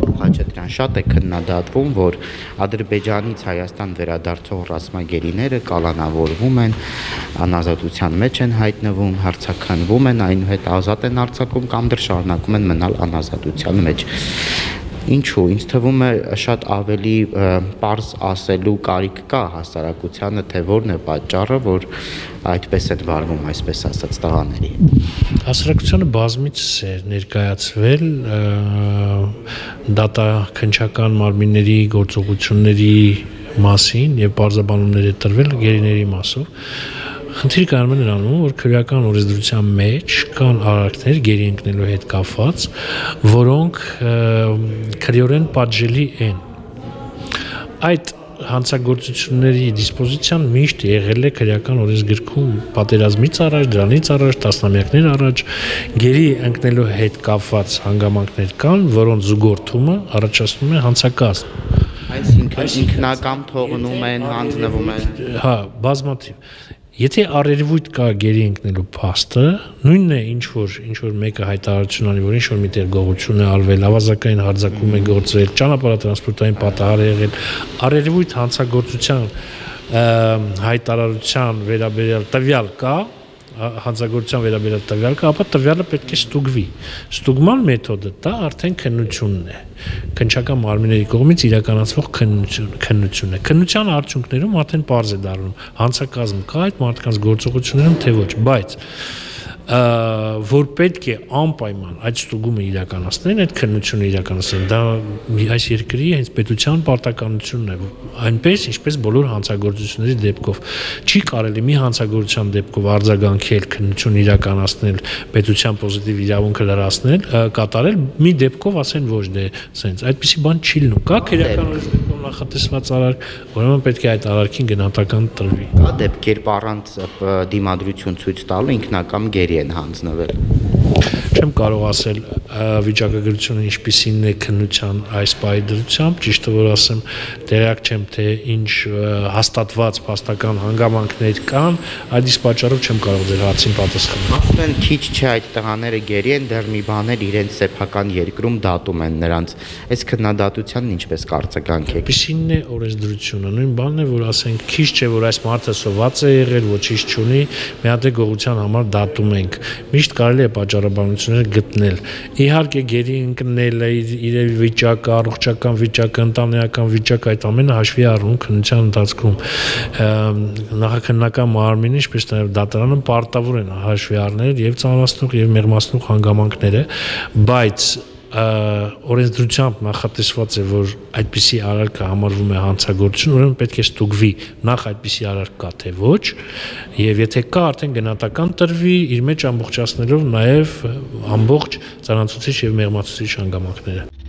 Խաչատրյան, շատ է քննադատվում, որ Ադրբեջանից Հայաստան վերադարձող ռազմագերիները կալանավորվում են, անազատության մեջ են հայտնվում, հարցաքննվում են, այնուհետ ազատ են արձակում կամ դեռ շարունակում են մնալ անազատության մեջ։ Ինչու, ինձ թվում է շատ ավելի պարզ ասելու կարիք կա հասարակությանը, թե որն է պատճառը, որ այդպես են վարվում, այսպես ասած, տղաների։ Հասարակությանը բազմիցս է ներկայացվել դատաքննչական մարմինների գործողությունների մասին եւ պարզաբանումներ է տրվել գերիների մասով։ Խնդիրը կայանում է նրանում, որ քրեական օրենսդրության մեջ կան արարքներ գերի ընկնելու հետ կապված, որոնք քրեորեն պատժելի են։ Այդ հանցագործությունների դիսպոզիցիան միշտ եղել է քրեական օրենսգրքում պատերազմից առաջ, դրանից առաջ, տասնամյակներ առաջ գերի ընկնելու հետ կապված հանգամանքներ կան, որոնց զուգորդումը առաջացնում է հանցակազմ։ Այսինքն ինքնակամ թողնում են, հանձնվում են։ Հա, բազմաթիվ։ Եթե առերևույթ կա գերի ընկնելու փաստը, նույնն է ինչ որ մեկը հայտարարություն անի, որ ինչ որ միտեղ գողություն է արվել, ավազակային հարձակում է գործվել, ճանապարհատրանսպորտային պատահար է եղել, առերևույթ հանցագործության հայտարարության վերաբերյալ տվյալ կա, հանցագործության վերաբերյալ տվյալ կա, ապա տվյալը պետք է ստուգվի։ Ստուգման մեթոդը դա արդեն քննությունն է։ Քննչական մարմինների կողմից իրականացվող քննությունն է։ Քննության արդյունքներում արդեն պարզ է դառնում հանցակազմ կա այդ մարդկանց գործողություններում թե ոչ, բայց որ պետք է անպայման այդ ստուգումը իրականացնեն, այդ քննությունը իրականացնեն, դա այս երկրի հենց պետության պարտականությունն է, այնպես ինչպես բոլոր հանցագործությունների դեպքով չի կարելի մի հանցագործության դեպքով արձագանքել, քննություն իրականացնել, պետության պոզիտիվ իրավունքը լրացնել, կատարել, մի դեպքով ասեն ոչ դե սենց, այդպիսի բան չի լինում, կա քրեական օրենսգրքում նախատեսված արարք, ուրեմն պետք է այդ արարքին գնահատական տրվի։ Կա դեպքեր առանց դիմադրություն ցույց տալու ինքնակամ գերի են հանձնվել։ Չեմ կարող ասել վիճակագրությունը ինչպիսին է քննության այս պահի դրությամբ, ճիշտը որ ասեմ, տեղյակ չեմ, թե ինչ հաստատված փաստական հանգամանքներ կան, այդ իսկ պատճառով չեմ կարող ձեր հարցին պատասխանել։ Ասում են քիչ չէ այդ տղաները գերի են, դեռ մի բան էլ իրենց սեփական երկրում դատում են նրանց։ Այս քննադատությանն ինչպես կարձագանքեք։ Ինչպիսին է օրենսդրությունը, նույն բանն է, որ ասենք քիչ չէ, որ այս մարդը սոված է եղել, ոչինչ չունի, մի հատ է գողության համար դատում ենք։ Միշտ կարելի է պատճառաբանություններ գտնել։ Իհարկե գերի ընկնելը, իր վիճակը, առողջական վիճակը, ընտանեկան վիճակը այդ ամենը հաշվի առնում քննության ընթացքում։ Նախաքննական մարմինը, ինչպես նաև դատարանը պարտավոր են հաշվի առնել եւ ծանրացնող եւ մեղմացնող հանգամանքները, բայց օրենսդրությամբ նախատեսված է, որ այդպիսի արարքը համարվում է հանցագործություն, ուրեմն պետք է ստուգվի նախ այդպիսի արարք կա թե ոչ, եւ եթե կա, արդեն գնահատական տրվի, իր մեջ ամբողջացնելով նաեւ ամբողջ ծանրացուցիչ եւ մեղմացուցիչ հանգամանքները։